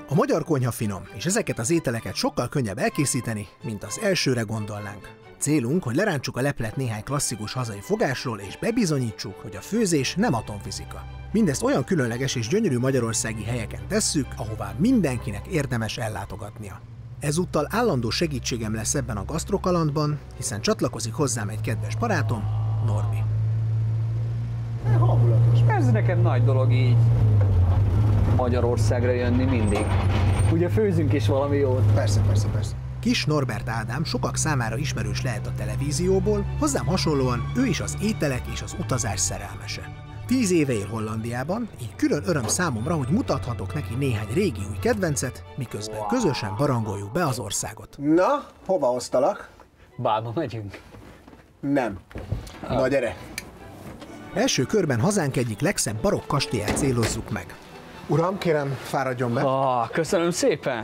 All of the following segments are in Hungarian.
A magyar konyha finom, és ezeket az ételeket sokkal könnyebb elkészíteni, mint az elsőre gondolnánk. Célunk, hogy lerántsuk a leplet néhány klasszikus hazai fogásról, és bebizonyítsuk, hogy a főzés nem atomfizika. Mindezt olyan különleges és gyönyörű magyarországi helyeken tesszük, ahová mindenkinek érdemes ellátogatnia. Ezúttal állandó segítségem lesz ebben a gasztrokalandban, hiszen csatlakozik hozzám egy kedves barátom, Norbi. Hangulatos. Ez nekem nagy dolog így Magyarországra jönni mindig. Ugye főzünk is valami jót. Persze. Kis Norbert Ádám sokak számára ismerős lehet a televízióból, hozzám hasonlóan ő is az ételek és az utazás szerelmese. 10 éve él Hollandiában, így külön öröm számomra, hogy mutathatok neki néhány régi új kedvencet, miközben közösen barangoljuk be az országot. Na, hova osztalak? Bálba megyünk? Nem. Na gyere! Első körben hazánk egyik legszebb barokk kastélyát célozzuk meg. Uram, kérem, fáradjon be! Köszönöm szépen!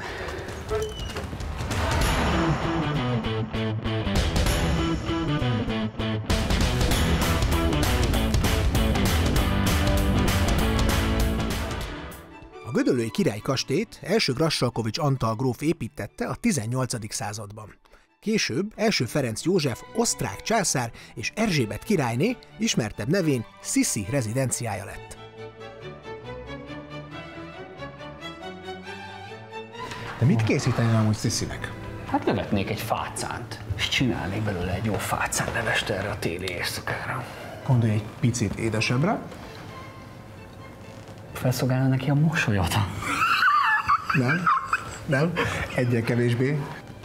A gödöllői király kastélyt első Grassalkovich Antal gróf építtette a 18. században. Később első Ferenc József osztrák császár és Erzsébet királyné ismertebb nevén Sisi rezidenciája lett. De mit készíteni amúgy Sisinek? Hát levetnék egy fácánt, és csinálnék belőle egy jó fácánlevest erre a téli éjszakára. Gondolj egy picit édesebbre. Felszolgálna neki a mosolyot. Nem. Egyel kevésbé.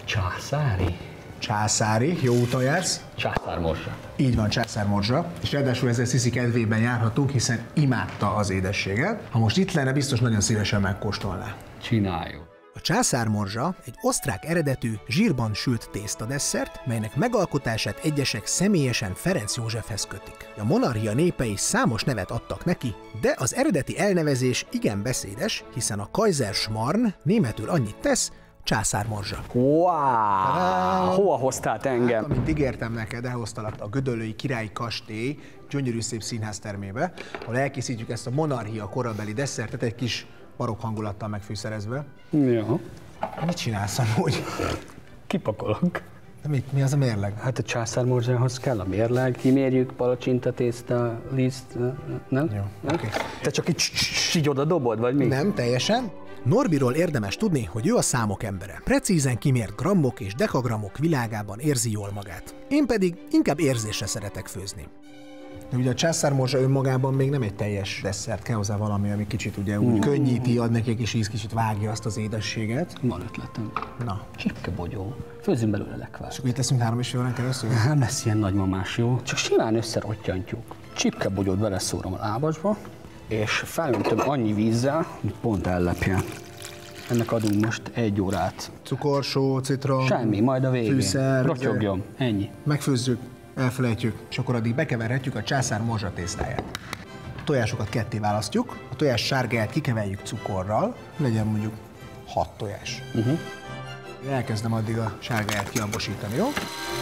Császári, jó úton jársz. Császármorzsa. Így van, császármorzsa. És ráadásul ezzel Sisi kedvében járhatunk, hiszen imádta az édességet. Ha most itt lenne, biztos nagyon szívesen megkóstolná. Csináljuk. A császármorzsa egy osztrák eredetű, zsírban sült tésztadesszert, melynek megalkotását egyesek személyesen Ferenc Józsefhez kötik. A monarchia népei számos nevet adtak neki, de az eredeti elnevezés igen beszédes, hiszen a Kaiserschmarrn németül annyit tesz, császármorzsa. Wow! Hova hoztál engem? Hát, amint ígértem neked, elhoztalak a gödöllői királyi kastély gyönyörű szép színháztermébe, ahol elkészítjük ezt a monarchia korabeli desszertet egy kis barokk hangulattal megfűszerezve. Jó. Mit csinálsz amúgy? Kipakolok. De mi az a mérleg? Hát a császármorzsához kell a mérleg, kimérjük, palacsinta, tészta, liszt, nem? Jó, oké. Te csak így oda dobod, vagy mi? Nem, teljesen. Norbiról érdemes tudni, hogy ő a számok embere. Precízen kimért grammok és dekagrammok világában érzi jól magát. Én pedig inkább érzésre szeretek főzni. De ugye a császármorzsa önmagában még nem egy teljes desszert, kell hozzá valami, ami kicsit ugye úgy könnyíti, ad neki egy kis íz, kicsit vágja azt az édességet. Van ötletem. Na. Csipkebogyó. Főzzünk belőle lekvárt. És akkor itt leszünk 3,5 órán keresztül? Nem lesz ilyen nagymamás, jó? Csak simán összerottyantjuk. Csipkebogyót beleszórom a lábasba, és felöntöm annyi vízzel, hogy pont ellepjen. Ennek adunk most 1 órát. Cukor, só, citrom. Semmi, majd a végén. Fűszer. Rotyogjon. Ennyi. Megfőzzük, elfelejtjük, és akkor addig bekeverhetjük a császármorzsa tésztáját. A tojásokat ketté választjuk, a tojás sárgáját kikeveljük cukorral, legyen mondjuk 6 tojás. Elkezdem addig a sárgáját kiambosítani, jó?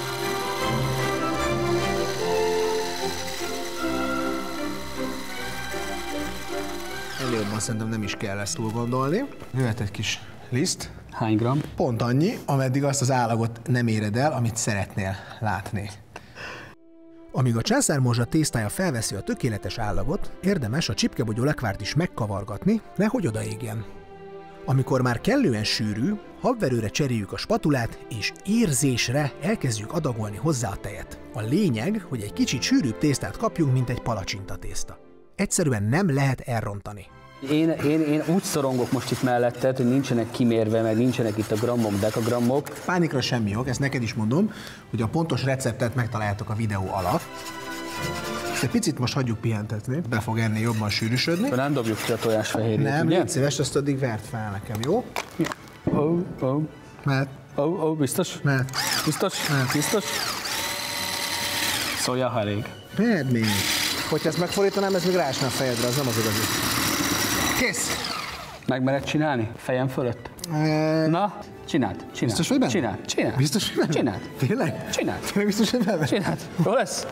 Ennél jobban szerintem nem is kell ezt túl gondolni. Jöhet egy kis liszt. Hány gram? Pont annyi, ameddig azt az állagot nem éred el, amit szeretnél látni. Amíg a császármorzsa tésztája felveszi a tökéletes állagot, érdemes a csipkebogyó lekvárt is megkavargatni, nehogy odaégjen. Amikor már kellően sűrű, habverőre cseréljük a spatulát, és érzésre elkezdjük adagolni hozzá a tejet. A lényeg, hogy egy kicsit sűrűbb tésztát kapjunk, mint egy palacsintatészta. Egyszerűen nem lehet elrontani. Én úgy szorongok most itt melletted, hogy nincsenek kimérve, meg nincsenek itt a grammok, dekagrammok. Pánikra semmi ok, ezt neked is mondom, hogy a pontos receptet megtaláljátok a videó alatt. Egy picit most hagyjuk pihentetni, be fog ennél jobban sűrűsödni. Nem dobjuk ki a tojásfehérjét, nem, ugye? légy szíves, azt addig vert fel nekem, jó? Mehet. Biztos? Mehet. Biztos? Mehet. Biztos? Szóljál, ha elég. Mehet még. Hogyha ezt megfordítanám, ez még rásna a fejedre, az nem az igazi. Kész! Megmered csinálni? Fejem fölött? Na, csináld. Biztos vagy benne? Csináld. Biztos vagy benne? Csináld. Tényleg? Csináld. Tényleg biztos vagy benne? Csináld. Jó lesz?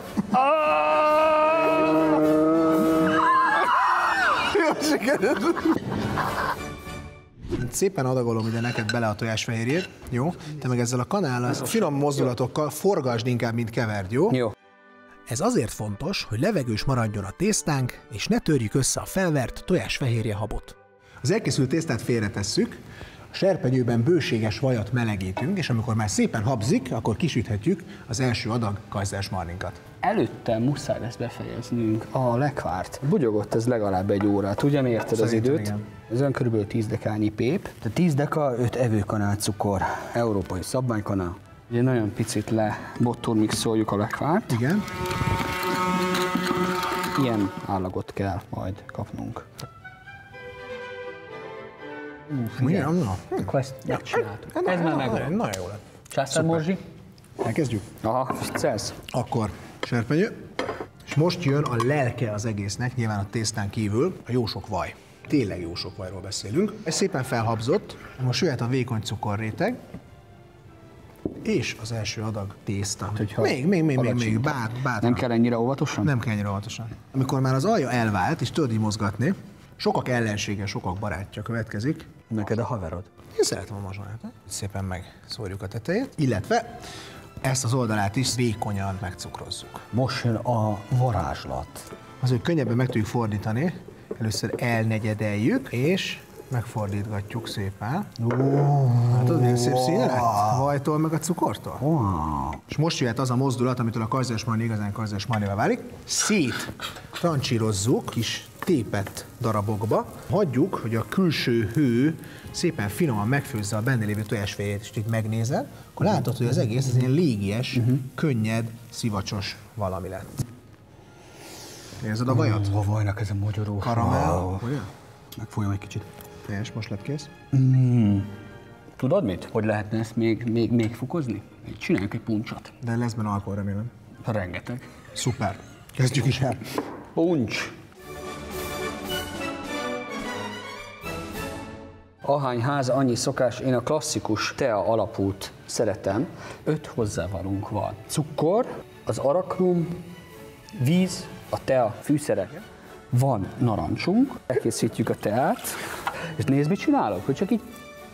Jó sikerült! szépen adagolom ide neked bele a tojásfehérjét, jó? Te meg ezzel a kanállal, finom mozdulatokkal forgasd inkább, mint keverd, jó? Jó. Ez azért fontos, hogy levegős maradjon a tésztánk, és ne törjük össze a felvert tojásfehérje habot. Az elkészült tésztát félretesszük, a serpenyőben bőséges vajat melegítünk, és amikor már szépen habzik, akkor kisüthetjük az első adag kaiserschmarrninkat. Előtte muszáj lesz befejeznünk a lekvárt. Bugyogott ez legalább 1 órát, ugye mérted az időt? Igen. Ez olyan kb. 10 dekányi pép. De 10 deka, 5 evőkanál cukor, európai szabványkanál. Ugye nagyon picit lebotturmixoljuk a lekvárt. Igen. Ilyen állagot kell majd kapnunk. Milyen? Na. Akkor ezt megcsináltuk. Ez már megvan. Nagyon jó lett. Császármorzsi? Elkezdjük? Aha, ez. Akkor serpenyő, és most jön a lelke az egésznek, nyilván a tésztán kívül, a jó sok vaj. Tényleg jó sok vajról beszélünk. Ez szépen felhabzott, most jöhet a vékony cukorréteg, és az első adag tészta. Még, bátran. Nem kell ennyire óvatosan? Nem kell ennyire óvatosan. Amikor már az alja elvált, és tudod így mozgatni, sokak ellensége, sokak barátja következik. Neked a haverod? Én szeretem a mazsolát. Szépen megszórjuk a tetejét, illetve ezt az oldalát is vékonyan megcukrozzuk. Most jön a varázslat. Azért könnyebben meg tudjuk fordítani. Először elnegyedeljük, és megfordítgatjuk szépen. Látod, milyen szép színe lett? Vajtól meg a cukortól. És most jöhet az a mozdulat, amitől a kaiserschmarrn igazán kaiserschmarrnivá válik. Szét trancsírozzuk kis tépett darabokba. Hagyjuk, hogy a külső hő szépen finoman megfőzze a benne lévő tojásfehérjét, és itt megnézed, akkor látod, hogy az egész ez ilyen légies, könnyed, szivacsos valami lett. Érzed a vajat? A vajnak ez a mogyorós. Karamell. Megfújom egy kicsit. És most lett kész. Tudod mit? Hogy lehetne ezt még fokozni? Csináljunk egy puncsot. De lesz benne alkohol, remélem. Rengeteg. Szuper. Kezdjük is el. Puncs! Ahány ház, annyi szokás, én a klasszikus tea alapút szeretem. 5 hozzávalónk van. Cukor, az arakrum, víz, a tea fűszerek. Van narancsunk, elkészítjük a teát, és nézd, mit csinálok, hogy csak így...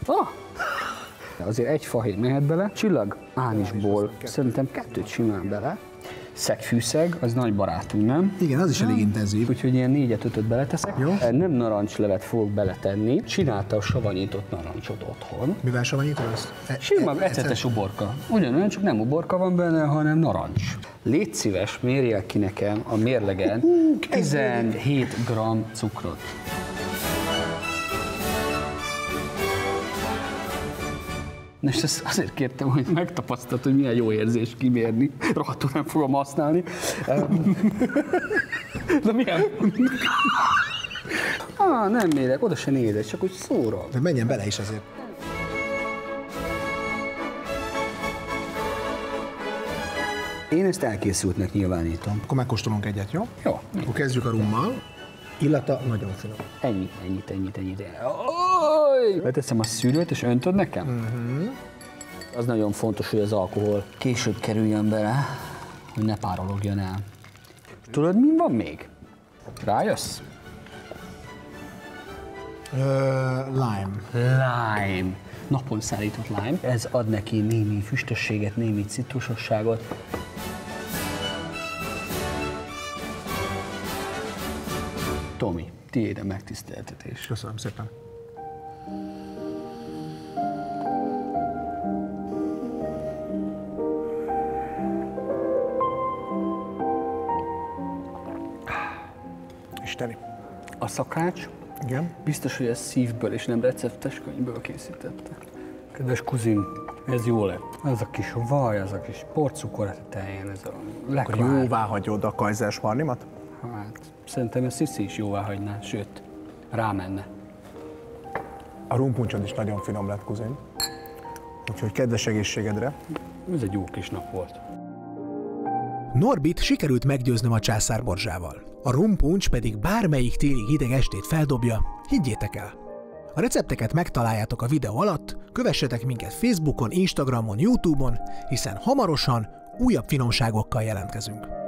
Azért 1 fahéj mehet bele, csillag ánisból szerintem 2 simán bele. Szegfűszeg, az nagy barátunk, nem? Igen, az is elég intenzív. Úgyhogy ilyen 4-5-öt beleteszek. Jó. Nem narancslevet fogok beletenni. Csinálta a savanyított narancsot otthon. Mivel savanyítod ezt? Sima, ecetes uborka. Ugyanolyan, csak nem uborka van benne, hanem narancs. Légy szíves, mérjél ki nekem a mérlegen 17 g cukrot. És ezt azért kértem, hogy megtapasztalt, hogy milyen jó érzés kimérni. Rohadtul nem fogom használni. De milyen? Nem mérek, oda se nézek, csak úgy szórok. De menjen bele is azért. Én ezt elkészültnek nyilvánítom. Akkor megkóstolunk egyet, jó? Jó. Akkor kezdjük a rummal. Illata nagyon finom. Ennyit. Beteszem a szűrőt, és öntöd nekem? Az nagyon fontos, hogy az alkohol később kerüljön bele, hogy ne párologjon el. Tudod, mi van még? Rájössz? Lime. Napon szállított lime. Ez ad neki némi füstösséget, némi citrusosságot. Tomi, tiéd a megtiszteltetés. Köszönöm szépen. Isteni. A szakács, igen, biztos, hogy ezt szívből és nem receptes könyvből készítette. Kedves kuzin, ez jó lett. Ez a kis vaj, az a kis porcukor a tetején, ez a lekvár. Akkor jóvá hagyod a kaiserschmarrnimat? Hát, szerintem ezt Sziszi is jóvá hagyná, sőt, rámenne. A rumpuncsod is nagyon finom lett, kuzin. Úgyhogy kedves egészségedre. Ez egy jó kis nap volt. Norbit sikerült meggyőznöm a császármorzsával. A rumpuncs pedig bármelyik téli hideg estét feldobja, higgyétek el. A recepteket megtaláljátok a videó alatt, kövessetek minket Facebookon, Instagramon, YouTube-on, hiszen hamarosan újabb finomságokkal jelentkezünk.